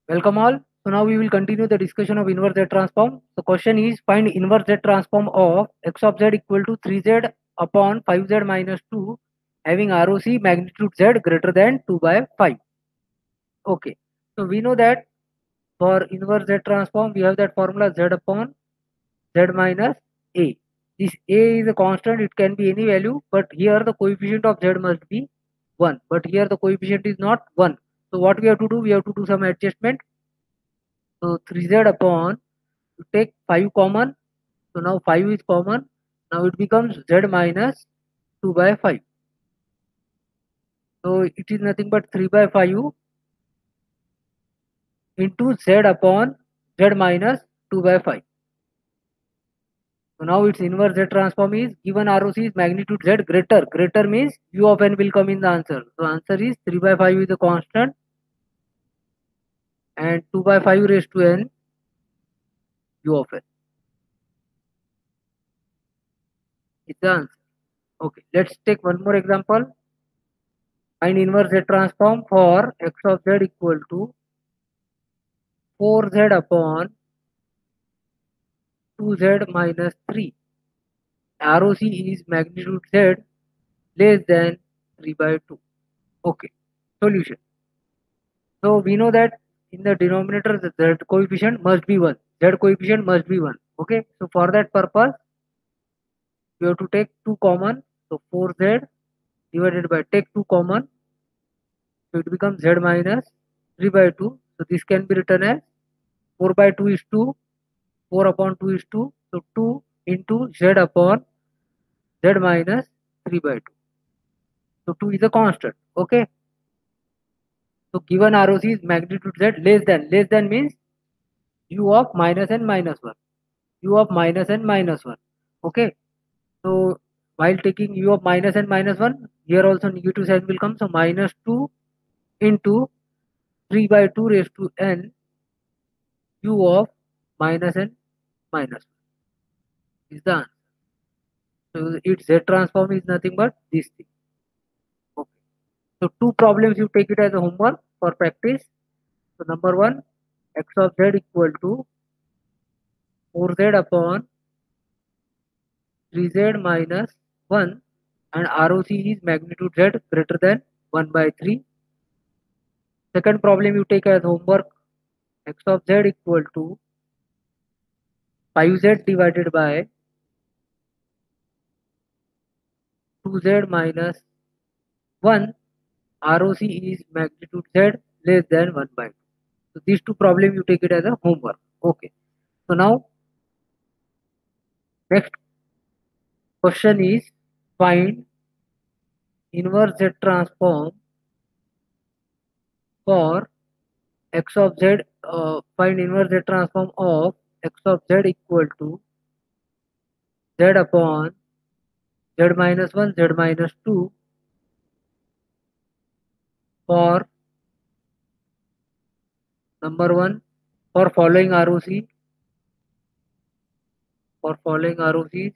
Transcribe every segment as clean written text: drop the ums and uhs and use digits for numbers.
Welcome all. So now we will continue the discussion of inverse Z transform. The question is find inverse Z transform of x of z equal to 3z upon 5z minus 2 having ROC magnitude z greater than 2 by 5. Okay. So we know that for inverse Z transform we have that formula z upon z minus a. This a is a constant, it can be any value, but here the coefficient of z must be 1. But here the coefficient is not 1. So what we have to do? We have to do some adjustment. So 3z upon, you take 5 common. So now 5 is common. Now it becomes z minus 2 by 5. So it is nothing but 3 by 5 into z upon z minus 2 by 5. So now its inverse Z transform is given ROC is magnitude Z greater. Greater means U of n will come in the answer. So answer is 3 by 5 is a constant and 2 by 5 raised to n U of n. It's the answer. Okay, let's take one more example. Find inverse Z transform for x of z equal to 4z upon 2z minus 3. ROC is magnitude Z less than 3 by 2. Okay, solution. So we know that in the denominator the z coefficient must be 1. Z coefficient must be 1. Okay, so for that purpose we have to take 2 common. So 4z divided by, take 2 common. So it becomes z minus 3 by 2. So this can be written as 4 by 2 is 2. 4 upon 2 is 2. So 2 into z upon z minus 3 by 2. So 2 is a constant. Okay. So given ROC is magnitude z less than means u of minus n minus 1. U of minus n minus 1. Okay. So while taking u of minus n minus 1, here also negative sign will come. So minus 2 into 3 by 2 raised to n u of minus n minus 1 is the answer. So its Z transform is nothing but this thing. Okay. So two problems you take it as a homework for practice. So number one, x of z equal to 4z upon 3z minus 1 and ROC is magnitude z greater than 1 by 3. Second problem you take as homework, x of z equal to 5z divided by 2z minus 1, ROC is magnitude z less than 1 by 2. So these two problems you take it as a homework. Okay. So now next question is find inverse Z transform for x of z. Find inverse Z transform of x of z equal to z upon z minus 1 z minus 2 for number 1 for following ROC, for following ROCs.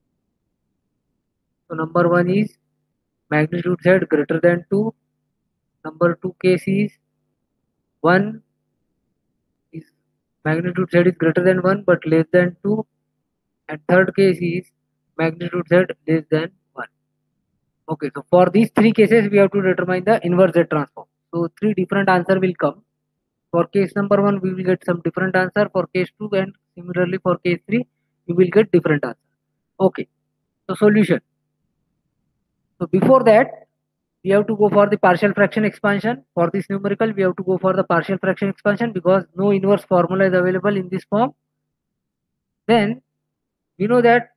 So number 1 is magnitude z greater than 2. Number 2 case is 1 is magnitude z is greater than 1 but less than 2, and third case is magnitude z less than 1. Okay, so for these three cases we have to determine the inverse Z transform. So three different answer will come. For case number 1 we will get some different answer, for case 2 and similarly for case 3 we will get different answer. Okay, so solution. So before that we have to go for the partial fraction expansion. For this numerical we have to go for the partial fraction expansion because no inverse formula is available in this form. Then we know that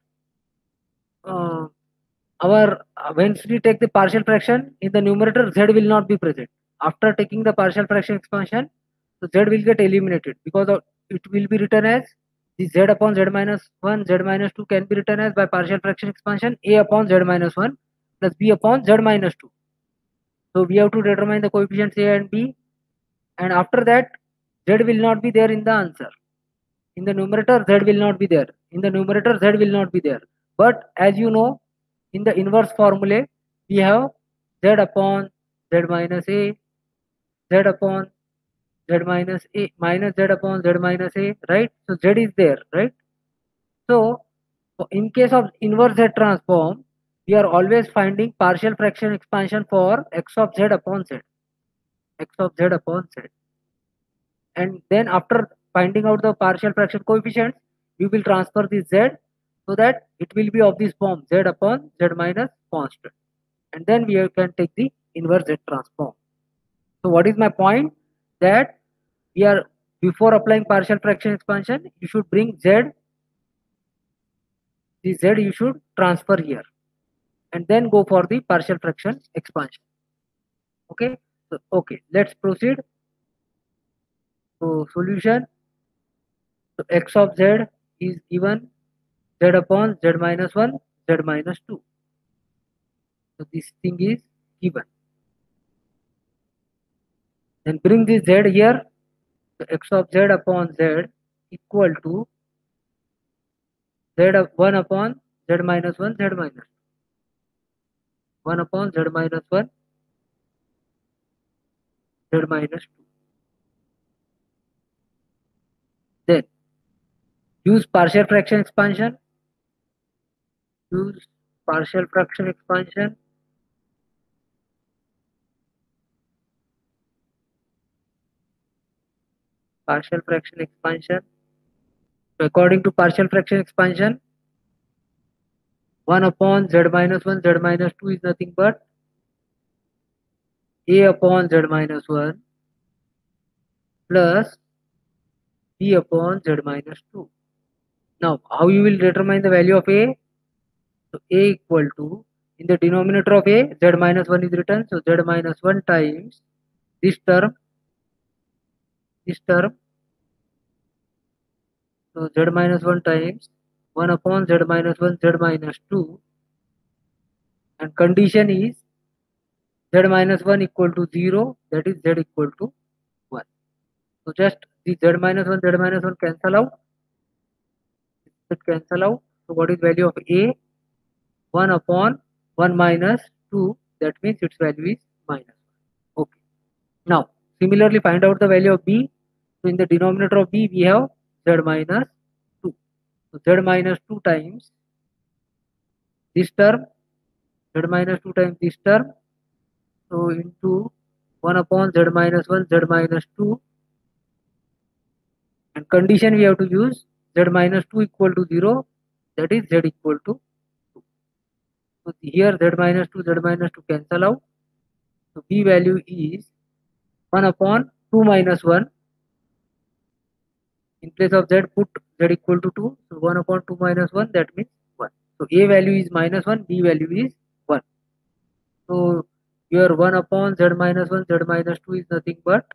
when we take the partial fraction in the numerator z will not be present. After taking the partial fraction expansion, so z will get eliminated because it will be written as the z upon z minus 1 z minus 2 can be written as by partial fraction expansion a upon z minus 1 plus b upon z minus 2. So we have to determine the coefficients a and b, and after that z will not be there in the answer. In the numerator z will not be there. In the numerator z will not be there. But as you know, in the inverse formula we have z upon z minus a, z upon z minus a minus z upon z minus a, right? So z is there, right? So in case of inverse Z transform, we are always finding partial fraction expansion for x of z upon z, x of z upon z. And then after finding out the partial fraction coefficients, we will transfer this z so that it will be of this form z upon z minus constant. And then we can take the inverse Z transform. So what is my point? That we are, before applying partial fraction expansion, you should bring z, the z you should transfer here, and then go for the partial fraction expansion. Okay, so okay, let's proceed. So solution, so x of z is given z upon z minus 1 z minus 2. So this thing is given. Then bring this z here. So x of z upon z equal to z of 1 upon z minus 1 z minus 1 upon z minus 1 z minus 2. Then use partial fraction expansion. Use partial fraction expansion. Partial fraction expansion. So according to partial fraction expansion, 1 upon z minus 1 z minus 2 is nothing but a upon z minus 1 plus b upon z minus 2. Now, how you will determine the value of a? So a equal to, in the denominator of a, z minus 1 is written. So z minus 1 times this term. So z minus 1 times 1 upon z minus 1 z minus 2. And condition is z minus 1 equal to 0, that is z equal to 1. So just the z minus 1 cancel out. It cancel out. So what is value of a? 1 upon 1 minus 2, that means its value is minus 1. Okay. Now similarly find out the value of b. So in the denominator of b we have z minus 2. So z minus 2 times this term, z minus 2 times this term. So into 1 upon z minus 1 z minus 2. And condition we have to use z minus 2 equal to 0, that is z equal to 2. So here z minus 2 cancel out. So b value is 1 upon 2 minus 1. In place of z put z equal to 2. So 1 upon 2 minus 1, that means 1. So a value is minus 1, b value is 1. So here 1 upon z minus 1 z minus 2 is nothing but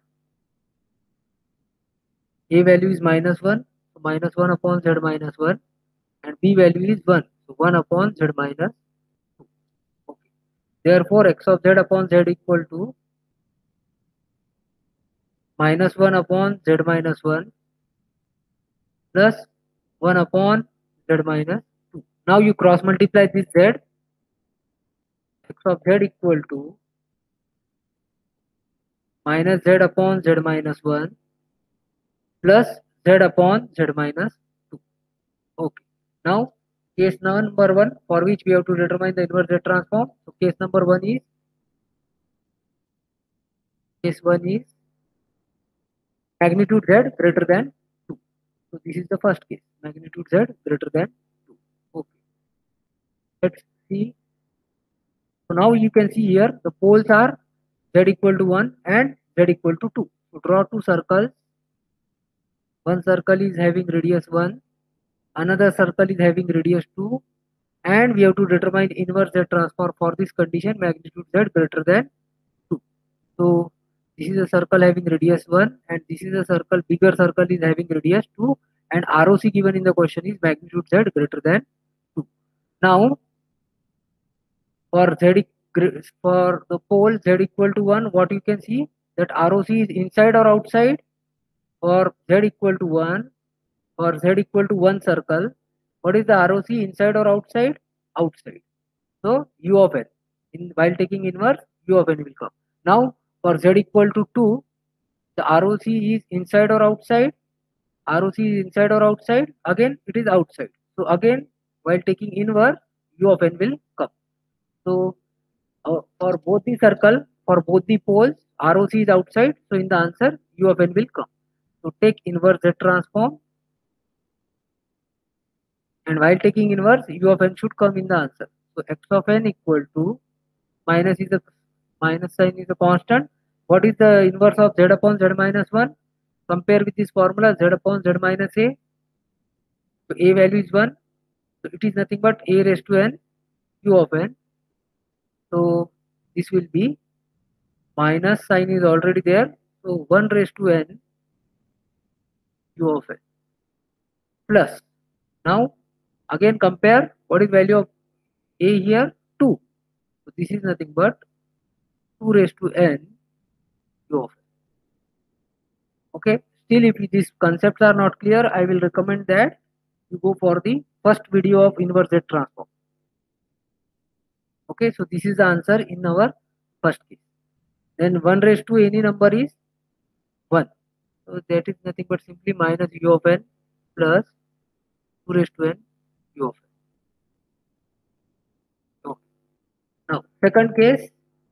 a value is minus 1. So minus 1 upon z minus 1, and b value is 1. So 1 upon z minus 2. Okay. Therefore x of z upon z equal to minus 1 upon z minus 1 plus 1 upon z minus 2. Now you cross multiply this z. X of z equal to minus z upon z minus 1 plus z upon z minus 2. Okay. Now case number 1, for which we have to determine the inverse Z transform. So case number 1 is, magnitude Z greater than 2. So this is the first case, magnitude Z greater than 2. Okay. Let's see. So now you can see here the poles are Z equal to 1 and Z equal to 2. So draw two circles. One circle is having radius 1, another circle is having radius 2, and we have to determine inverse Z transform for this condition, magnitude Z greater than 2. So this is a circle having radius 1 and this is a circle, bigger circle is having radius 2, and ROC given in the question is magnitude Z greater than 2. Now for the pole Z equal to 1, what you can see, that ROC is inside or outside. For Z equal to 1, for Z equal to 1 circle, what is the ROC, inside or outside? Outside. So U of n, while taking inverse, U of n will come. Now for Z equal to 2, The ROC is inside or outside? ROC is inside or outside? Again, it is outside. So again, while taking inverse, U of n will come. So for both the circle, for both the poles, ROC is outside. So in the answer, U of n will come. So take inverse Z transform. And while taking inverse, U of n should come in the answer. So x of n equal to minus sign is a constant. What is the inverse of Z upon Z minus 1? Compare with this formula Z upon Z minus A. So A value is 1. So it is nothing but A raised to n U of n. So this will be minus sign is already there. So 1 raised to n U of n plus. Now again compare what is value of A here 2. So this is nothing but 2 raised to n U of n. Okay. Still if these concepts are not clear, I will recommend that you go for the first video of inverse Z transform. Okay, so this is the answer in our first case. Then 1 raised to any number is 1. So that is nothing but simply minus U of n plus 2 raised to n U of n. Okay. Now second case,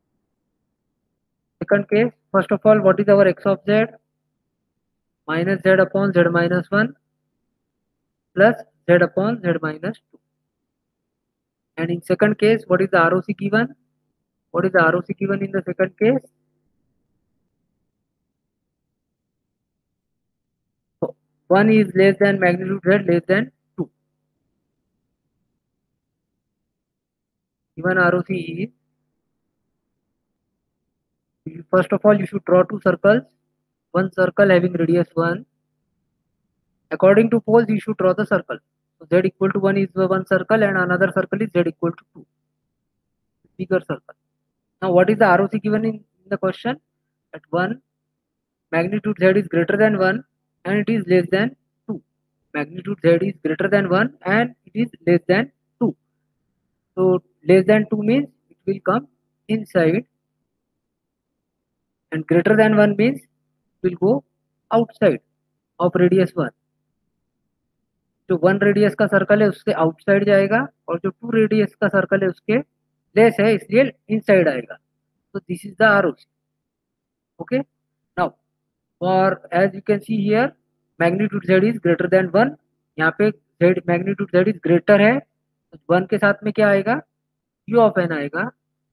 first of all, what is our x of z? Minus z upon z minus 1 plus z upon z minus 2. And in second case, what is the ROC given? What is the ROC given in the second case? So 1 is less than magnitude z less than 2. Given ROC is, first of all, you should draw two circles. One circle having radius 1. According to poles, you should draw the circle. So z equal to 1 is one circle and another circle is z equal to 2. Bigger circle. Now what is the ROC given in the question? At 1, magnitude z is greater than 1 and it is less than 2. Magnitude z is greater than 1 and it is less than 2. So less than 2 means it will come inside and greater than 1 means it will go outside of radius 1. जो 1 radius का circle है उससे outside जाएगा और जो 2 radius का circle है उसके लेस है इसलिए इनसाइड आएगा. So this is the ROC. Okay. Now for as you can see here, magnitude z is greater than 1. यहाँ पे z magnitude z is greater है तो 1 के साथ में क्या आएगा? U of n आएगा.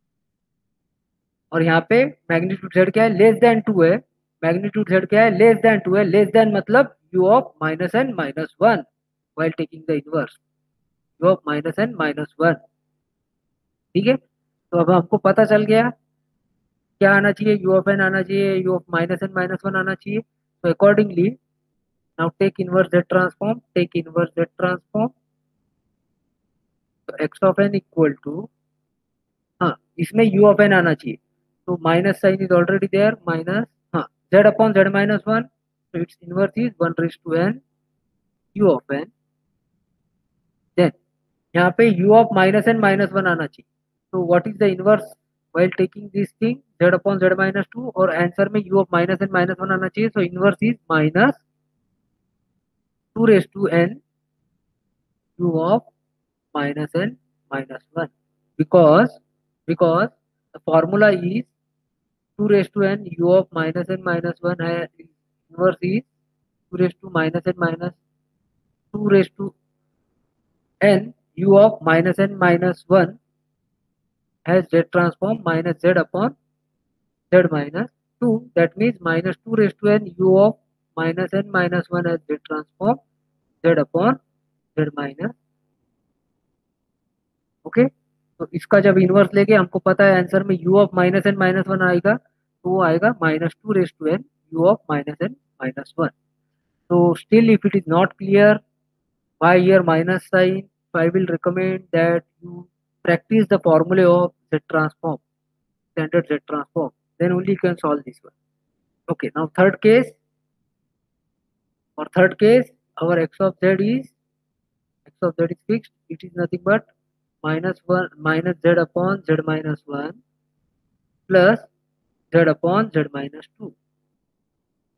और यहाँ पे magnitude z क्या है? लेस देन 2 है. magnitude z क्या है? लेस देन 2 है. लेस देन मतलब U of minus n minus 1 while taking the inverse. U of minus n minus 1. ठीक है. तो अब हमको पता चल गया क्या आना चाहिए? U of n आना चाहिए, U of minus n minus 1 आना चाहिए. So accordingly, now take inverse Z transform. Take inverse Z transform. So x of n equal to, हाँ इसमें U of n आना चाहिए. So minus sign is already there. Minus, हाँ Z upon Z minus 1. So its inverse is 1 raised to n U of n. Then यहाँ पे U of minus n minus 1 आना चाहिए. So what is the inverse while taking this thing? Z upon Z minus 2 और answer में U of minus n minus 1 आना चाहिए. So inverse is minus 2 raised to n U of minus n minus 1 because the formula is 2 raised to n U of minus n minus 1 है. Inverse is 2 raised to minus n minus 2 raised to n U of minus n minus 1 has Z transform minus Z upon Z minus 2. That means minus 2 raised to n U of minus n minus 1 has Z transform Z upon Z minus. Okay. तो इसका जब inverse लेके हमको पता है answer में U of minus n minus 1 आएगा तो वो आएगा minus 2 raised to n U of minus n minus 1. So still if it is not clear why here minus sign, so I will recommend that you practice the formula of Z transform, standard Z transform, then only you can solve this one. Okay, now third case. For third case, our x of z is fixed. It is nothing but minus z upon z minus 1 plus z upon z minus 2.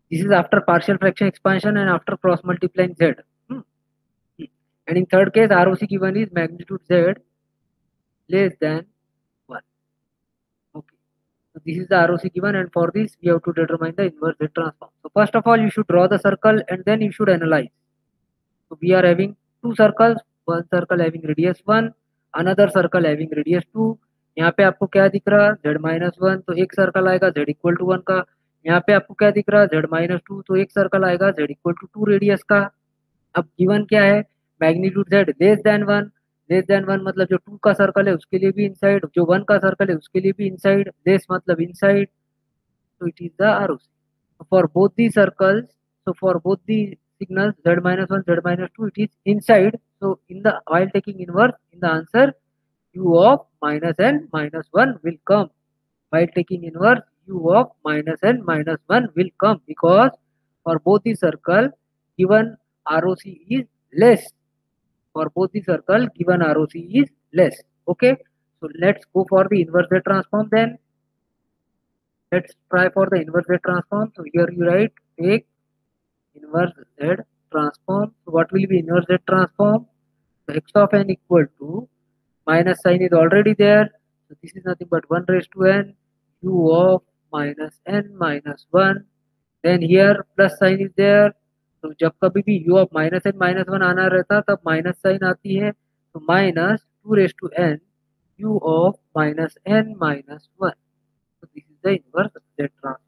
This is after partial fraction expansion and after cross multiplying z. And in third case, ROC given is magnitude z less than 1. Okay. So this is the ROC given, and for this we have to determine the inverse Z transform. So first of all, you should draw the circle and then you should analyze. So we are having two circles, one circle having radius 1, another circle having radius 2. यहाँ पे आपको क्या दिख रहा z-1, तो एक circle आएगा z equal to 1 का. यहाँ पे आपको क्या दिख रहा z-2, तो एक सर्कल आएगा z इक्वल टू 2 रेडियस का. अब गिवन क्या है, मैग्नीट्यूड z लेस देन 1 मतलब जो 2 का सर्कल है उसके लिए भी इनसाइड, जो 1 का सर्कल है उसके लिए भी इनसाइड, लेस मतलब inside. So it is the ROC. So for both the circles, so for both the signals z-1, z-2, it is inside. So in the while taking inverse, in the answer u of minus n minus 1 will come. While taking inverse, u of minus n minus 1 will come, because for both the circle given ROC is less. For both the circle given ROC is less. Okay. So let's go for the inverse Z transform then. Let's try for the inverse Z transform. So here you write take inverse Z transform. So what will be inverse Z transform? So x of n equal to, minus sign is already there. So this is nothing but 1 raised to n, u of minus n minus 1. Then here plus sign is there. तो जब कभी भी u of minus n minus 1 आना रहता तब minus sign आती है. तो minus 2 raised to n u of minus n minus 1. So this is the inverse Z transform.